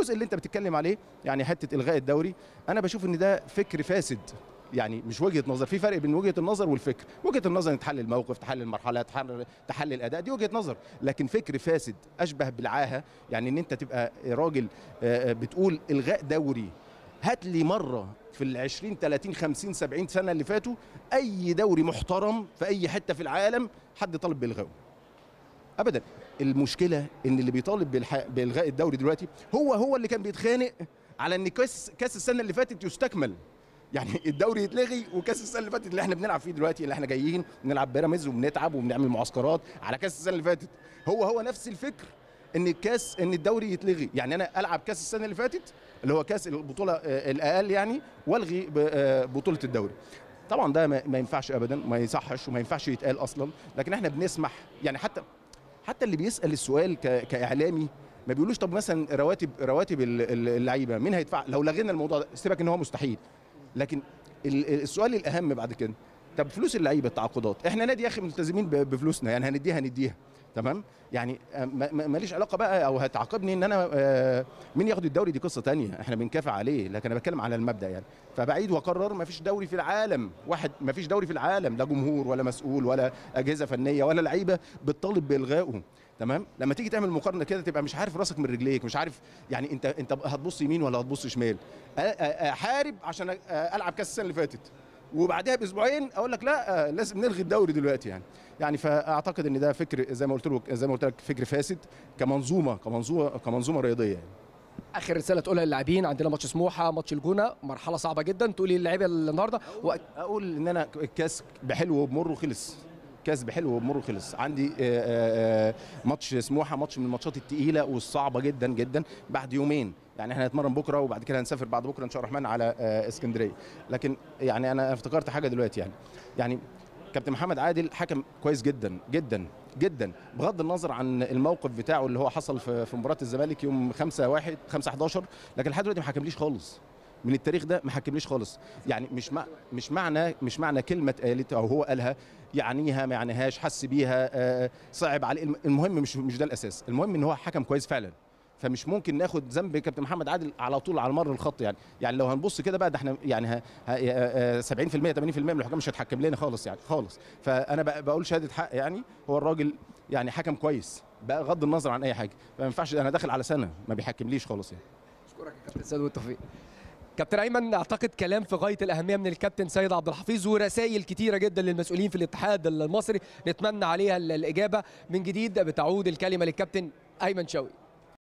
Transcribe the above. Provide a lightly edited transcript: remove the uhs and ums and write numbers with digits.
الجزء اللي انت بتتكلم عليه يعني حته الغاء الدوري، انا بشوف ان ده فكر فاسد، يعني مش وجهه نظر. في فرق بين وجهه النظر والفكر. وجهه النظر ان تحلل الموقف، تحلل المرحله، تحلل الاداء، دي وجهه نظر. لكن فكر فاسد اشبه بالعاهه، يعني ان انت تبقى راجل بتقول الغاء دوري. هات لي مره في ال 20 30 50 70 سنه اللي فاتوا اي دوري محترم في اي حته في العالم حد طالب بالغائه؟ ابدا. المشكله ان اللي بيطالب بالغاء الدوري دلوقتي هو اللي كان بيتخانق على ان كاس السنه اللي فاتت يستكمل. يعني الدوري يتلغي وكاس السنه اللي فاتت اللي احنا بنلعب فيه دلوقتي، اللي احنا جايين نلعب بيراميدز وبنتعب وبنعمل معسكرات على كاس السنه اللي فاتت، هو نفس الفكر ان الدوري يتلغي. يعني انا العب كاس السنه اللي فاتت اللي هو كاس البطوله الاقل يعني، والغي بطوله الدوري. طبعا ده ما ينفعش ابدا، ما يصحش وما ينفعش يتقال اصلا. لكن احنا بنسمح يعني، حتى اللي بيسال السؤال كاعلامي ما بيقولوش طب مثلا رواتب اللعيبه مين هيدفع لو لغينا الموضوع ده؟ سيبك ان هو مستحيل، لكن السؤال الاهم بعد كده طب فلوس اللعيبه التعاقدات، احنا نادي يا اخي ملتزمين بفلوسنا، يعني هنديها تمام. يعني ماليش علاقه بقى او هتعاقبني ان انا مين ياخد الدوري، دي قصه تانية احنا بنكافئ عليه. لكن انا بتكلم على المبدا يعني. فبعيد واكرر ما فيش دوري في العالم واحد، ما فيش دوري في العالم لا جمهور ولا مسؤول ولا اجهزه فنيه ولا لعيبه بتطالب بالغائه. تمام. لما تيجي تعمل مقارنه كده تبقى مش عارف راسك من رجليك، مش عارف يعني انت هتبص يمين ولا هتبص شمال. احارب عشان العب كاس السنه اللي فاتت وبعدها باسبوعين اقول لك لا لازم نلغي الدوري دلوقتي يعني فاعتقد ان ده فكر زي ما قلت لك فكر فاسد كمنظومه رياضيه يعني. اخر رساله تقولها للاعبين، عندنا ماتش سموحه، ماتش الجونه، مرحله صعبه جدا، تقولي للعيبه النهارده اقول ان انا الكاس بحلو وبمر وخلص. كاس بحلو وبمر وخلص. عندي ماتش سموحه، ماتش من الماتشات الثقيله والصعبه جدا جدا بعد يومين. يعني احنا هنتمرن بكره وبعد كده هنسافر بعد بكره ان شاء الله الرحمن على اسكندريه. لكن يعني انا افتكرت حاجه دلوقتي يعني كابتن محمد عادل حكم كويس جدا جدا جدا، بغض النظر عن الموقف بتاعه اللي هو حصل في مباراه الزمالك يوم 5/11، لكن لحد دلوقتي ما حكمليش خالص. من التاريخ ده ما حكمليش خالص. يعني مش معنى كلمه اتقالت او هو قالها يعنيها ما يعنيهاش، حس بيها صعب عليه. المهم مش ده الاساس، المهم ان هو حكم كويس فعلا. فمش ممكن ناخد ذنب كابتن محمد عادل على طول على مر الخط يعني لو هنبص كده بقى ده احنا يعني 70% 80% من الحكام مش هتحكم لنا خالص يعني خالص. فانا بقول شهاده حق يعني هو الراجل يعني حكم كويس بغض النظر عن اي حاجه. فما ينفعش انا داخل على سنه ما بيحكمليش خالص يعني. اشكرك يا كابتن سيد والتوفيق. كابتن ايمن، اعتقد كلام في غايه الاهميه من الكابتن سيد عبد الحفيظ ورسائل كتيره جدا للمسؤولين في الاتحاد المصري نتمنى عليها الاجابه. من جديد بتعود الكلمه للكابتن ايمن شوقي.